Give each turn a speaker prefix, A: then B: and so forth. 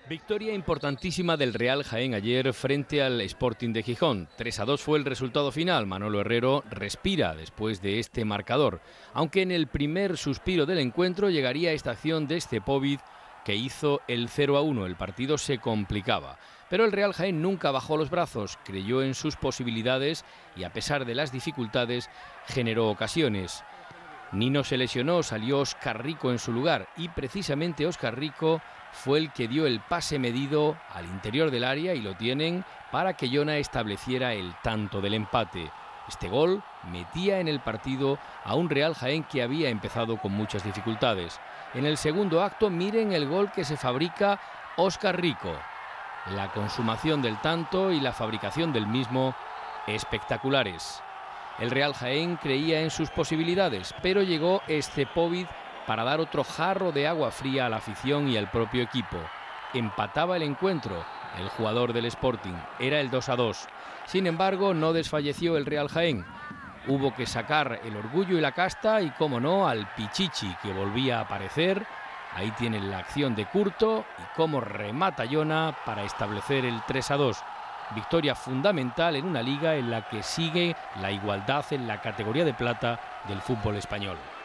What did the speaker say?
A: Victoria importantísima del Real Jaén ayer frente al Sporting de Gijón. 3-2 fue el resultado final. Manolo Herrero respira después de este marcador, aunque en el primer suspiro del encuentro llegaría esta acción de Stepanovic que hizo el 0-1. El partido se complicaba, pero el Real Jaén nunca bajó los brazos, creyó en sus posibilidades y a pesar de las dificultades generó ocasiones. Nino se lesionó, salió Óscar Rico en su lugar y precisamente Óscar Rico fue el que dio el pase medido al interior del área y lo tienen para que Jona estableciera el tanto del empate. Este gol metía en el partido a un Real Jaén que había empezado con muchas dificultades. En el segundo acto miren el gol que se fabrica Óscar Rico. La consumación del tanto y la fabricación del mismo espectaculares. El Real Jaén creía en sus posibilidades, pero llegó Stepanovic para dar otro jarro de agua fría a la afición y al propio equipo. Empataba el encuentro, el jugador del Sporting, era el 2-2. Sin embargo, no desfalleció el Real Jaén. Hubo que sacar el orgullo y la casta y, como no, al Pichichi, que volvía a aparecer. Ahí tienen la acción de Curto y cómo remata Jona para establecer el 3-2. Victoria fundamental en una liga en la que sigue la igualdad en la categoría de plata del fútbol español.